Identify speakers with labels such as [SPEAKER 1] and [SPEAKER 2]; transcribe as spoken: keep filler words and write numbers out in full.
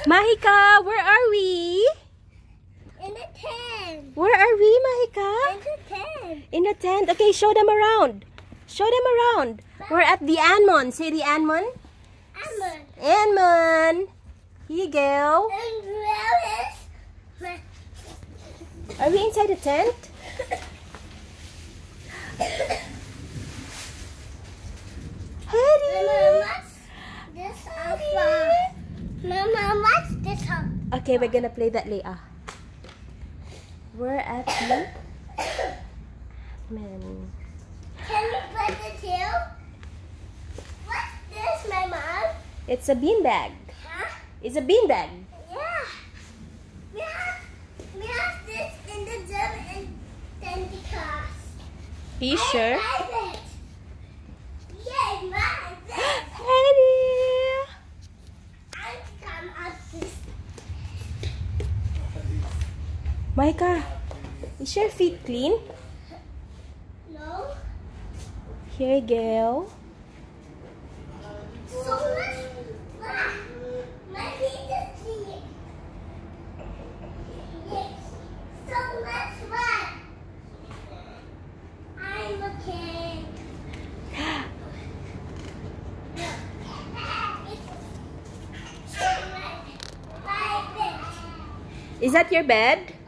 [SPEAKER 1] Mahika, where are we?
[SPEAKER 2] In the tent.
[SPEAKER 1] Where are we, Mahika?
[SPEAKER 2] In the tent.
[SPEAKER 1] In the tent. Okay, show them around. Show them around. We're at the Anmon. Say the Anmon.
[SPEAKER 2] Anmon.
[SPEAKER 1] Anmon. Here you go.
[SPEAKER 2] And where is my...
[SPEAKER 1] Are we inside the tent?
[SPEAKER 2] Mama, what's this alpha? Mama, what's this alpha?
[SPEAKER 1] Okay, we're gonna play that later. We're at the Man.
[SPEAKER 2] Can we play the tail? What's this, my mom?
[SPEAKER 1] It's a beanbag.
[SPEAKER 2] Huh?
[SPEAKER 1] It's a beanbag.
[SPEAKER 2] Yeah. We have, we have this in the gym in Twenty class.
[SPEAKER 1] Are you sure?
[SPEAKER 2] I like it. Yay, mine.
[SPEAKER 1] Eddie!
[SPEAKER 2] I come up this.
[SPEAKER 1] Micah, is your feet clean?
[SPEAKER 2] No.
[SPEAKER 1] Here you go.
[SPEAKER 2] So much fun. My feet is clean. Yes. So much fun. I'm okay.
[SPEAKER 1] Is that your bed?